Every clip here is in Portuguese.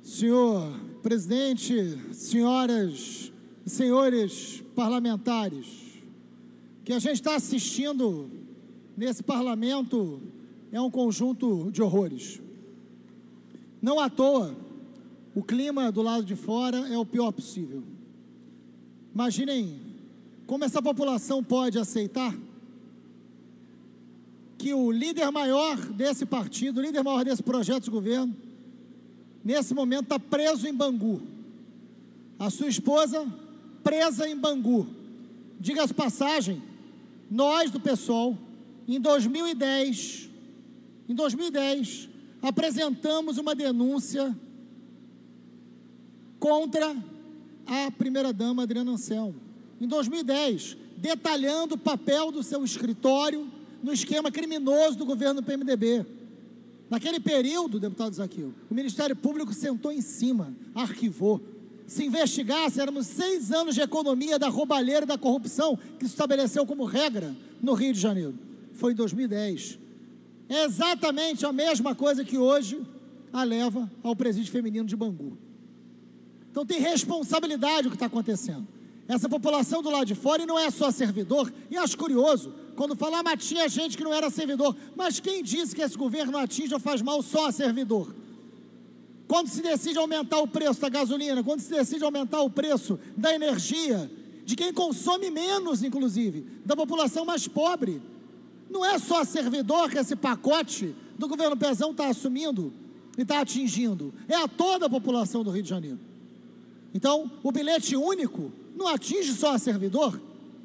Senhor presidente, senhoras e senhores parlamentares, o que a gente está assistindo nesse parlamento é um conjunto de horrores. Não à toa, o clima do lado de fora é o pior possível. Imaginem como essa população pode aceitar que o líder maior desse partido, o líder maior desse projeto de governo, nesse momento está preso em Bangu. A sua esposa presa em Bangu. Diga-se passagem, nós do PSOL, em 2010, apresentamos uma denúncia contra a primeira-dama Adriana Anselmo. Em 2010, detalhando o papel do seu escritório no esquema criminoso do governo do PMDB. Naquele período, deputado Zaqueu, o Ministério Público sentou em cima, arquivou. Se investigasse, éramos 6 anos de economia da roubalheira e da corrupção que se estabeleceu como regra no Rio de Janeiro. Foi em 2010. É exatamente a mesma coisa que hoje a leva ao presídio feminino de Bangu. Então tem responsabilidade o que está acontecendo. Essa população do lado de fora, e não é só servidor, e acho curioso, quando falar, mas tinha gente que não era servidor, mas quem disse que esse governo atinge ou faz mal só a servidor? Quando se decide aumentar o preço da gasolina, quando se decide aumentar o preço da energia, de quem consome menos, inclusive, da população mais pobre, não é só servidor que esse pacote do governo Pezão está assumindo e está atingindo, é a toda a população do Rio de Janeiro. Então, o bilhete único não atinge só a servidor,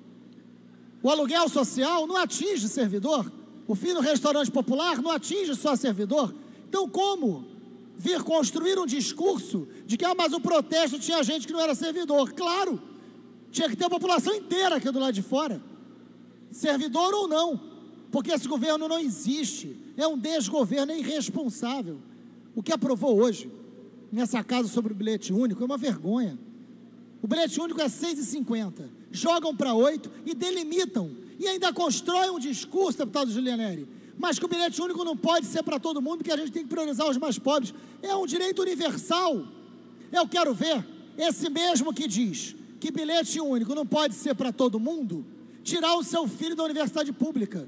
o aluguel social não atinge servidor, o fim do restaurante popular não atinge só servidor. Então, como vir construir um discurso de que, mas o protesto tinha gente que não era servidor? Claro, tinha que ter a população inteira aqui do lado de fora, servidor ou não, porque esse governo não existe, é um desgoverno, é irresponsável. O que aprovou hoje, nessa casa sobre o bilhete único, é uma vergonha. O bilhete único é 6,50, jogam para 8 e delimitam, e ainda constroem um discurso, deputado Julianeri, mas que o bilhete único não pode ser para todo mundo, porque a gente tem que priorizar os mais pobres. É um direito universal. Eu quero ver esse mesmo que diz que bilhete único não pode ser para todo mundo, tirar o seu filho da universidade pública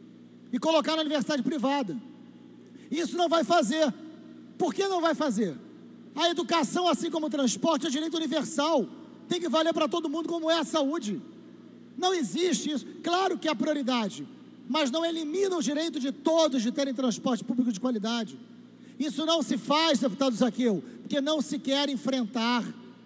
e colocar na universidade privada. Isso não vai fazer. Por que não vai fazer? A educação, assim como o transporte, é direito universal, tem que valer para todo mundo, como é a saúde. Não existe isso. Claro que é a prioridade, mas não elimina o direito de todos de terem transporte público de qualidade. Isso não se faz, deputado Zaqueu, porque não se quer enfrentar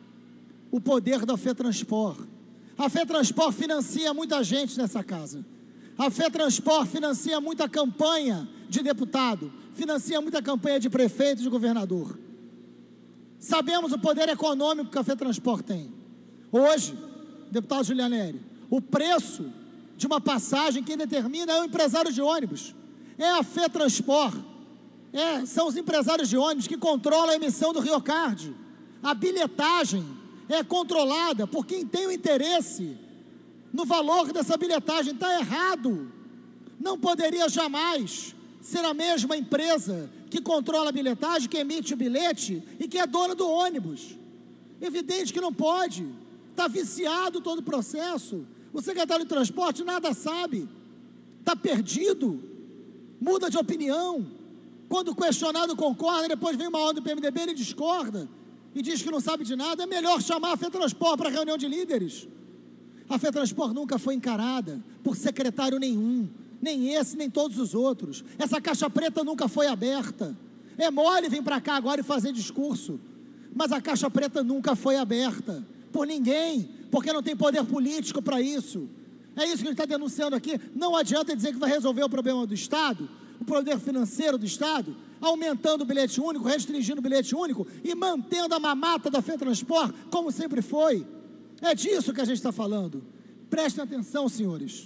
o poder da FETranspor. A FETranspor financia muita gente nessa casa. A FETranspor financia muita campanha de deputado, financia muita campanha de prefeito e de governador. Sabemos o poder econômico que a FETranspor tem. Hoje, deputado Julianeri, o preço de uma passagem quem determina é o empresário de ônibus, é a FETranspor, são os empresários de ônibus que controlam a emissão do RioCard. A bilhetagem é controlada por quem tem o interesse no valor dessa bilhetagem. Está errado. Não poderia jamais ser a mesma empresa que controla a bilhetagem, que emite o bilhete e que é dona do ônibus. Evidente que não pode. Está viciado todo o processo. O secretário de transporte nada sabe, está perdido, muda de opinião. Quando questionado concorda, depois vem uma ordem do PMDB, ele discorda e diz que não sabe de nada. É melhor chamar a FETranspor para a reunião de líderes. A FETranspor nunca foi encarada por secretário nenhum, nem esse, nem todos os outros. Essa caixa preta nunca foi aberta. É mole vir para cá agora e fazer discurso, mas a caixa preta nunca foi aberta por ninguém, porque não tem poder político para isso. É isso que a gente está denunciando aqui. Não adianta dizer que vai resolver o problema do Estado, o poder financeiro do Estado, aumentando o bilhete único, restringindo o bilhete único e mantendo a mamata da FETranspor como sempre foi. É disso que a gente está falando. Prestem atenção, senhores.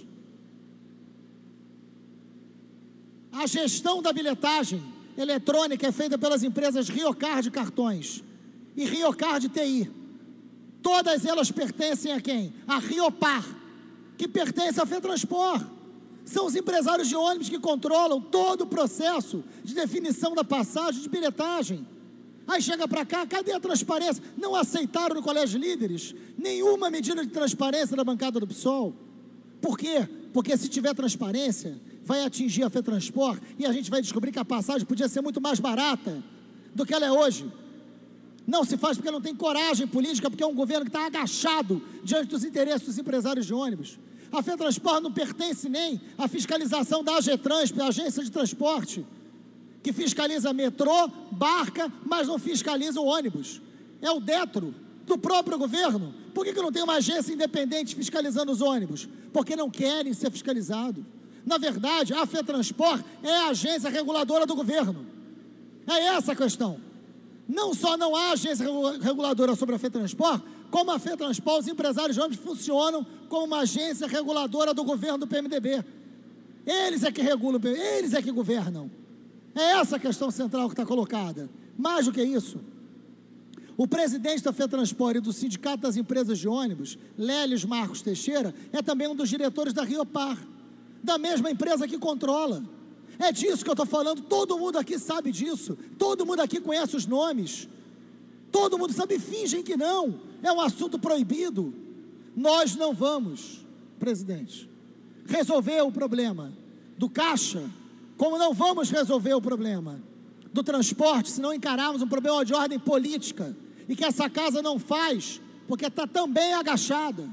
A gestão da bilhetagem eletrônica é feita pelas empresas RioCard Cartões e RioCard TI. Todas elas pertencem a quem? A Riopar, que pertence à FETranspor. São os empresários de ônibus que controlam todo o processo de definição da passagem, de bilhetagem. Aí chega para cá, cadê a transparência? Não aceitaram no Colégio de Líderes nenhuma medida de transparência da bancada do PSOL. Por quê? Porque se tiver transparência, vai atingir a FETransport e a gente vai descobrir que a passagem podia ser muito mais barata do que ela é hoje. Não se faz porque não tem coragem política, porque é um governo que está agachado diante dos interesses dos empresários de ônibus. A FETransport não pertence nem à fiscalização da AGETRANS, a agência de transporte, que fiscaliza metrô, barca, mas não fiscaliza o ônibus. É o DETRO do próprio governo. Por que não tem uma agência independente fiscalizando os ônibus? Porque não querem ser fiscalizados. Na verdade, a FETransport é a agência reguladora do governo. É essa a questão. Não só não há agência reguladora sobre a FETransport, como a FETransport, os empresários de ônibus funcionam como uma agência reguladora do governo do PMDB. Eles é que regulam, eles é que governam. É essa a questão central que está colocada. Mais do que isso, o presidente da FETransport e do Sindicato das Empresas de Ônibus, Lélios Marcos Teixeira, é também um dos diretores da Riopar, da mesma empresa que controla. É disso que eu estou falando, todo mundo aqui sabe disso, todo mundo aqui conhece os nomes, todo mundo sabe, fingem que não, é um assunto proibido. Nós não vamos, presidente, resolver o problema do caixa, como não vamos resolver o problema do transporte, se não encararmos um problema de ordem política, e que essa casa não faz, porque está também agachada.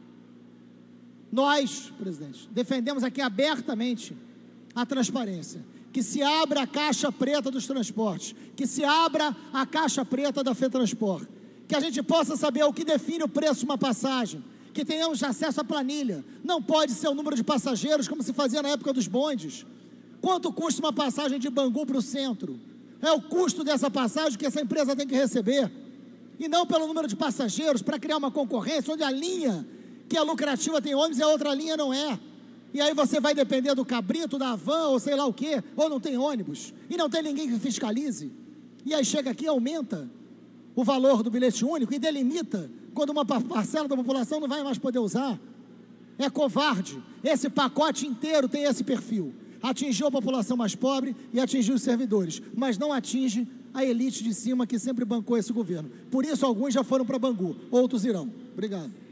Nós, presidente, defendemos aqui abertamente a transparência, que se abra a caixa preta dos transportes, que se abra a caixa preta da FETransport, que a gente possa saber o que define o preço de uma passagem, que tenhamos acesso à planilha. Não pode ser o número de passageiros como se fazia na época dos bondes. Quanto custa uma passagem de Bangu para o centro? É o custo dessa passagem que essa empresa tem que receber, e não pelo número de passageiros, para criar uma concorrência onde a linha que é lucrativa tem ônibus e a outra linha não é. E aí você vai depender do cabrito, da van, ou sei lá o quê, ou não tem ônibus, e não tem ninguém que fiscalize. E aí chega aqui e aumenta o valor do bilhete único e delimita quando uma parcela da população não vai mais poder usar. É covarde. Esse pacote inteiro tem esse perfil. Atingiu a população mais pobre e atingiu os servidores, mas não atinge a elite de cima que sempre bancou esse governo. Por isso alguns já foram para Bangu, outros irão. Obrigado.